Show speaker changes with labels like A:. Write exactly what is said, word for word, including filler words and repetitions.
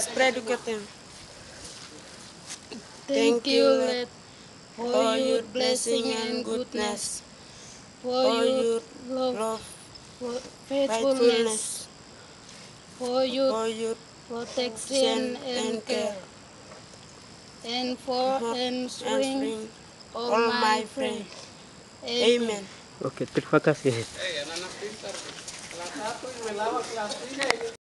A: spread Yucatan.
B: Thank you, Lord, for your blessing and goodness, for your love, for faithfulness, for your protection and care, and for answering all my prayers. Amen.
C: Oke, terima kasih.